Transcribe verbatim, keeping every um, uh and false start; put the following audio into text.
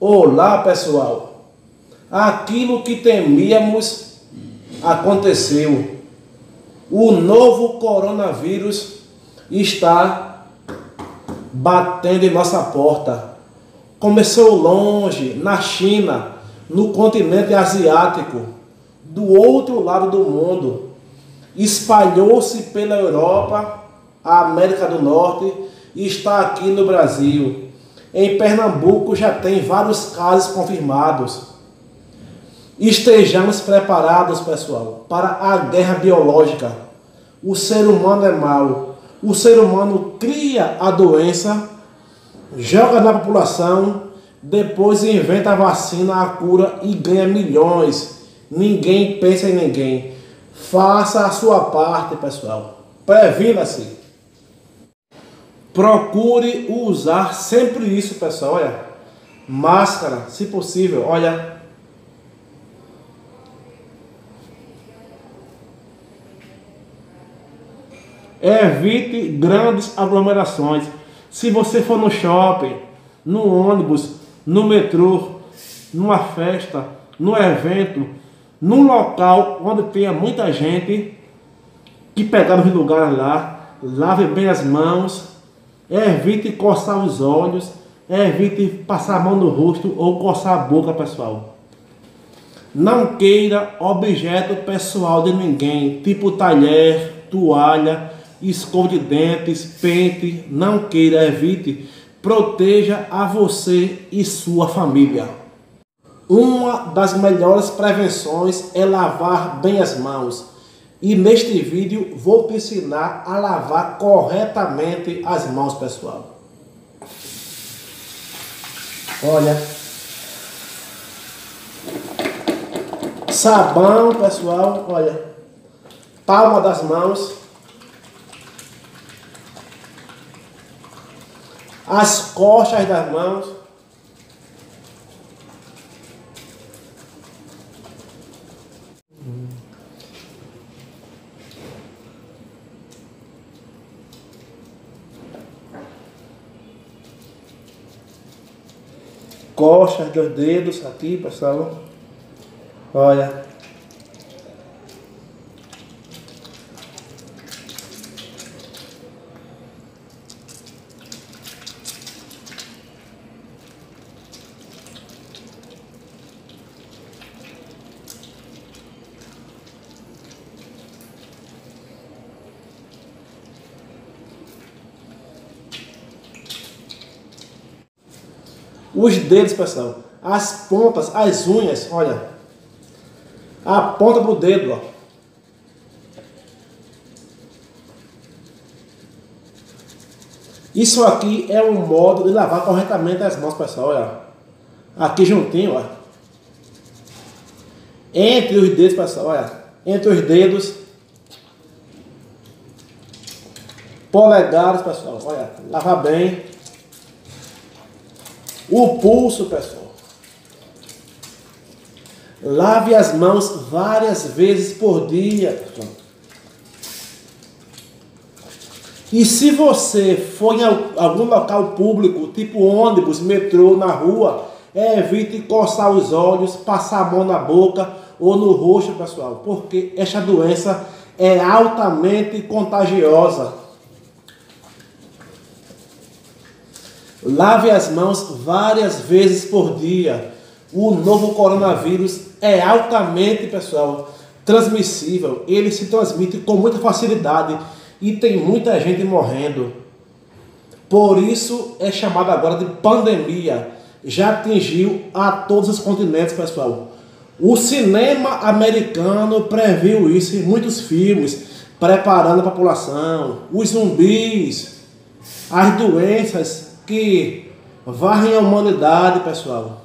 Olá, pessoal. Aquilo que temíamos aconteceu. O novo coronavírus está batendo em nossa porta. Começou longe, na China, no continente asiático, do outro lado do mundo. Espalhou-se pela Europa, a América do Norte e está aqui no Brasil. Em Pernambuco já tem vários casos confirmados. Estejamos preparados, pessoal, para a guerra biológica. O ser humano é mau. O ser humano cria a doença, joga na população, depois inventa a vacina, a cura e ganha milhões. Ninguém pensa em ninguém. Faça a sua parte, pessoal. Previna-se. Procure usar sempre isso, pessoal. Olha, máscara, se possível. Olha, evite grandes aglomerações. Se você for no shopping, no ônibus, no metrô, numa festa, no evento, num local onde tenha muita gente, que pegar os lugares lá, lave bem as mãos. Evite coçar os olhos, evite passar a mão no rosto ou coçar a boca, pessoal. Não queira objeto pessoal de ninguém, tipo talher, toalha, escova de dentes, pente. Não queira, evite. Proteja a você e sua família. Uma das melhores prevenções é lavar bem as mãos. E neste vídeo vou te ensinar a lavar corretamente as mãos, pessoal. Olha. Sabão, pessoal, olha. Palma das mãos. As costas das mãos. Costas dos dedos aqui, pessoal. Olha. Os dedos, pessoal, as pontas, as unhas, olha, a ponta do dedo, ó. Isso aqui é um modo de lavar corretamente as mãos, pessoal, olha, aqui juntinho, ó. Entre os dedos, pessoal, olha, entre os dedos, polegares, pessoal, olha, lavar bem. O pulso, pessoal. Lave as mãos várias vezes por dia, pessoal. E se você for em algum local público, tipo ônibus, metrô, na rua, evite coçar os olhos, passar a mão na boca ou no rosto, pessoal, porque esta doença é altamente contagiosa. Lave as mãos várias vezes por dia. O novo coronavírus é altamente, pessoal, transmissível. Ele se transmite com muita facilidade e tem muita gente morrendo. Por isso é chamado agora de pandemia. Já atingiu a todos os continentes, pessoal. O cinema americano previu isso em muitos filmes, preparando a população, os zumbis, as doenças que varrem a humanidade, pessoal.